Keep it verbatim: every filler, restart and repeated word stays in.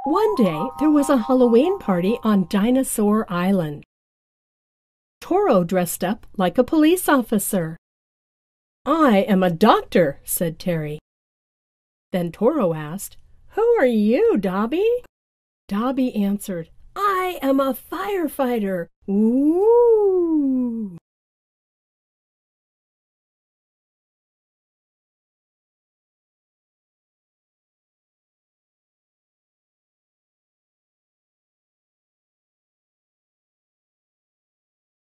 One day there was a Halloween party on Dinosaur Island. Toro dressed up like a police officer. "I am a doctor," said Terry. Then Toro asked, "Who are you, Dobby?" Dobby answered, "I am a firefighter. Woo!"